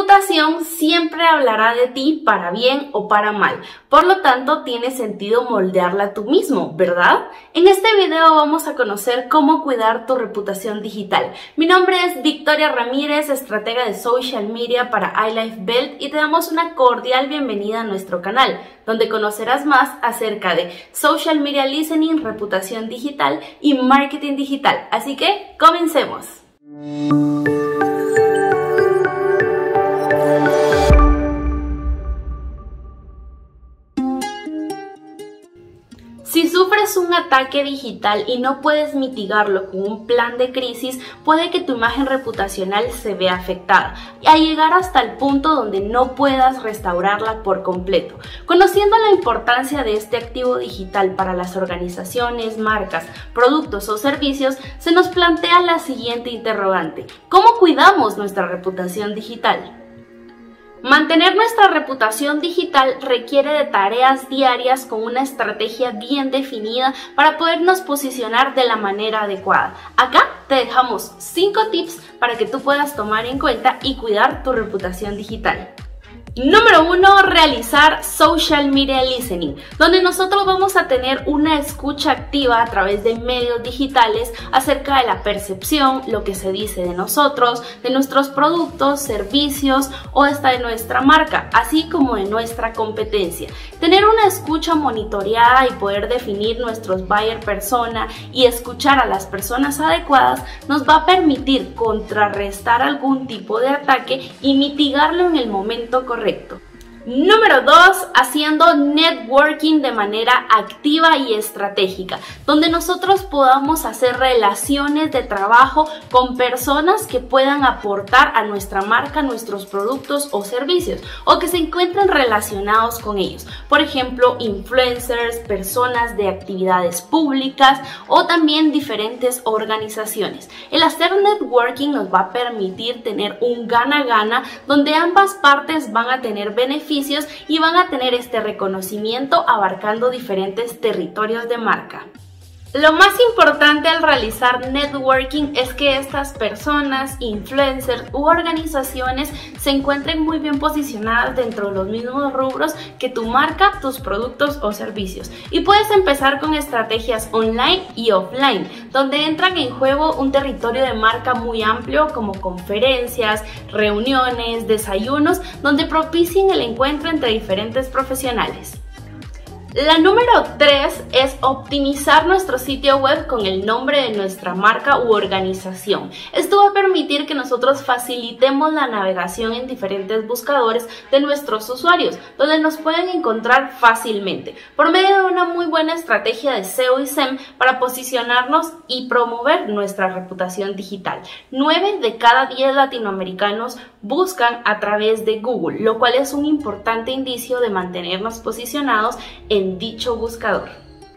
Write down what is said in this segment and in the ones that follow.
reputación siempre hablará de ti para bien o para mal, por lo tanto tiene sentido moldearla tú mismo, ¿verdad? En este video vamos a conocer cómo cuidar tu reputación digital. Mi nombre es Victoria Ramírez, estratega de social media para iLifeBelt, y te damos una cordial bienvenida a nuestro canal, donde conocerás más acerca de social media listening, reputación digital y marketing digital. Así que comencemos. Si sufres un ataque digital y no puedes mitigarlo con un plan de crisis, puede que tu imagen reputacional se vea afectada, a llegar hasta el punto donde no puedas restaurarla por completo. Conociendo la importancia de este activo digital para las organizaciones, marcas, productos o servicios, se nos plantea la siguiente interrogante: ¿cómo cuidamos nuestra reputación digital? Mantener nuestra reputación digital requiere de tareas diarias con una estrategia bien definida para podernos posicionar de la manera adecuada. Acá te dejamos 5 tips para que tú puedas tomar en cuenta y cuidar tu reputación digital. Número 1. Realizar social media listening, donde nosotros vamos a tener una escucha activa a través de medios digitales acerca de la percepción, lo que se dice de nosotros, de nuestros productos, servicios o hasta de nuestra marca, así como de nuestra competencia. Tener una escucha monitoreada y poder definir nuestros buyer persona y escuchar a las personas adecuadas nos va a permitir contrarrestar algún tipo de ataque y mitigarlo en el momento correcto. Número 2. Haciendo networking de manera activa y estratégica, donde nosotros podamos hacer relaciones de trabajo con personas que puedan aportar a nuestra marca, nuestros productos o servicios, o que se encuentren relacionados con ellos. Por ejemplo, influencers, personas de actividades públicas o también diferentes organizaciones. El hacer networking nos va a permitir tener un gana-gana, donde ambas partes van a tener beneficios y van a tener este reconocimiento abarcando diferentes territorios de marca. Lo más importante al realizar networking es que estas personas, influencers u organizaciones se encuentren muy bien posicionadas dentro de los mismos rubros que tu marca, tus productos o servicios. Y puedes empezar con estrategias online y offline, donde entran en juego un territorio de marca muy amplio como conferencias, reuniones, desayunos, donde propicien el encuentro entre diferentes profesionales. La número 3 es optimizar nuestro sitio web con el nombre de nuestra marca u organización. Esto va a permitir que nosotros facilitemos la navegación en diferentes buscadores de nuestros usuarios, donde nos pueden encontrar fácilmente, por medio de una muy buena estrategia de SEO y SEM para posicionarnos y promover nuestra reputación digital. 9 de cada 10 latinoamericanos buscan a través de Google, lo cual es un importante indicio de mantenernos posicionados en dicho buscador.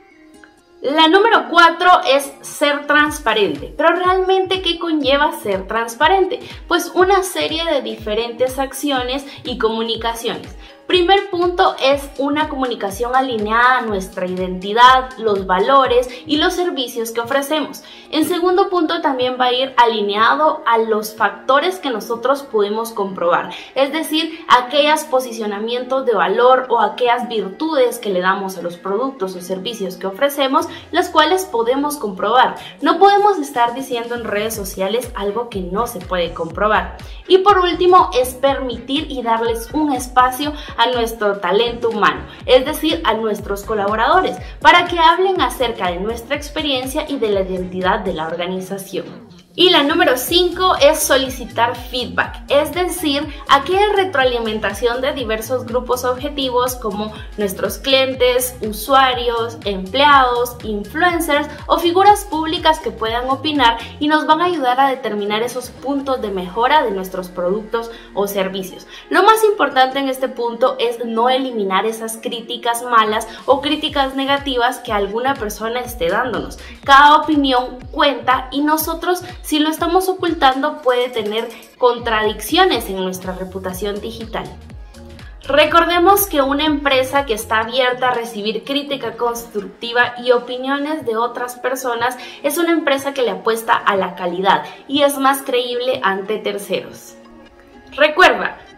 La número 4 es ser transparente. Pero realmente, ¿qué conlleva ser transparente? Pues una serie de diferentes acciones y comunicaciones. Primer punto es una comunicación alineada a nuestra identidad, los valores y los servicios que ofrecemos. En segundo punto también va a ir alineado a los factores que nosotros podemos comprobar, es decir, aquellos posicionamientos de valor o aquellas virtudes que le damos a los productos o servicios que ofrecemos, las cuales podemos comprobar. No podemos estar diciendo en redes sociales algo que no se puede comprobar. Y por último es permitir y darles un espacio a nuestro talento humano, es decir, a nuestros colaboradores, para que hablen acerca de nuestra experiencia y de la identidad de la organización. Y la número 5 es solicitar feedback, es decir, aquella retroalimentación de diversos grupos objetivos como nuestros clientes, usuarios, empleados, influencers o figuras públicas que puedan opinar y nos van a ayudar a determinar esos puntos de mejora de nuestros productos o servicios. Lo más importante en este punto es no eliminar esas críticas malas o críticas negativas que alguna persona esté dándonos. Cada opinión cuenta y nosotros, si lo estamos ocultando, puede tener contradicciones en nuestra reputación digital. Recordemos que una empresa que está abierta a recibir crítica constructiva y opiniones de otras personas es una empresa que le apuesta a la calidad y es más creíble ante terceros. Recuerda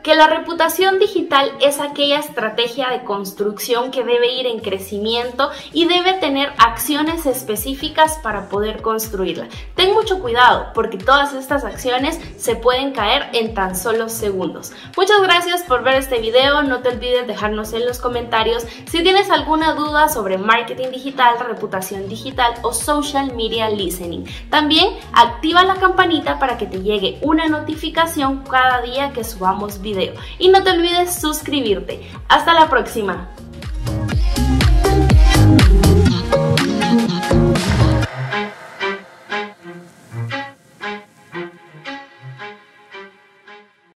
que la reputación digital es aquella estrategia de construcción que debe ir en crecimiento y debe tener acciones específicas para poder construirla. Ten mucho cuidado porque todas estas acciones se pueden caer en tan solo segundos. Muchas gracias por ver este video, no te olvides dejarnos en los comentarios si tienes alguna duda sobre marketing digital, reputación digital o social media listening. También activa la campanita para que te llegue una notificación cada día que subamos video y no te olvides suscribirte. Hasta la próxima.